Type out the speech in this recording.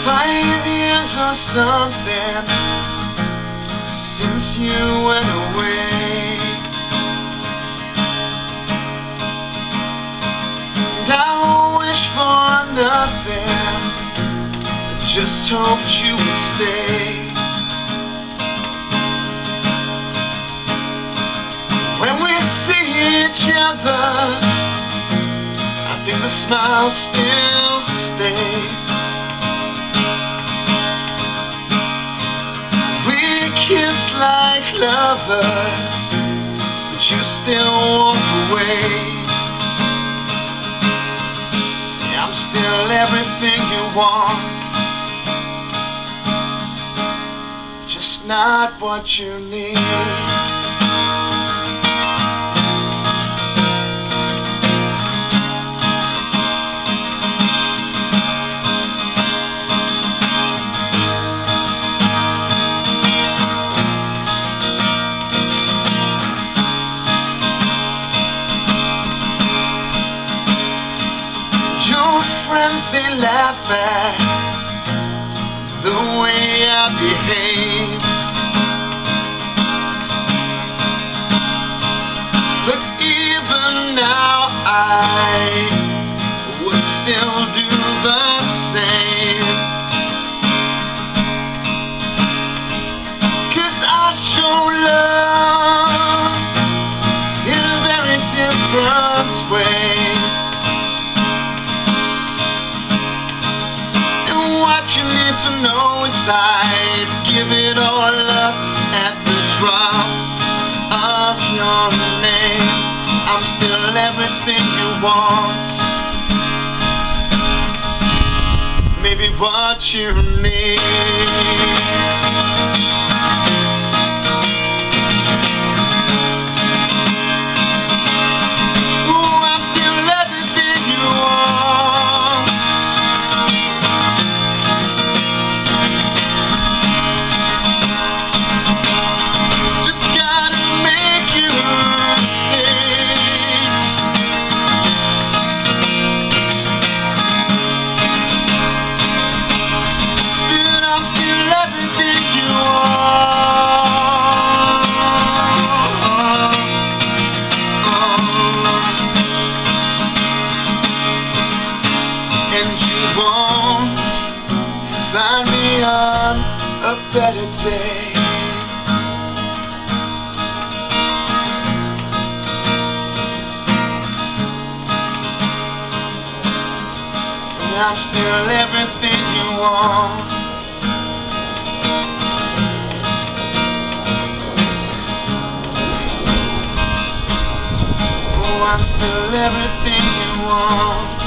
5 years or something since you went away, and I wish for nothing, I just hoped you would stay. When we see each other, I think the smile still stays. We kiss like lovers, but you still walk away. I'm still everything you want, just not what you need. Friends, they laugh at the way I behave, but even now I would still do the same, 'cause I show love in a very different way. You need to know is I'd give it all up at the drop of your name. I'm still everything you want, maybe what you need. Find me on a better day. And I'm still everything you want. Oh, I'm still everything you want.